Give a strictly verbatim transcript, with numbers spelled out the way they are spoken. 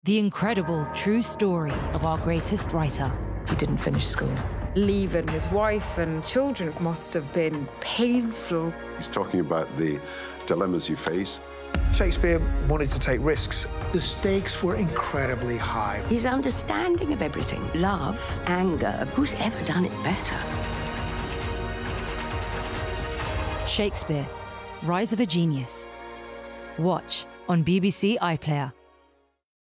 The incredible true story of our greatest writer. He didn't finish school. Leaving his wife and children must have been painful. He's talking about the dilemmas you face. Shakespeare wanted to take risks. The stakes were incredibly high. His understanding of everything, love, anger, who's ever done it better? Shakespeare, Rise of a Genius. Watch on B B C iPlayer.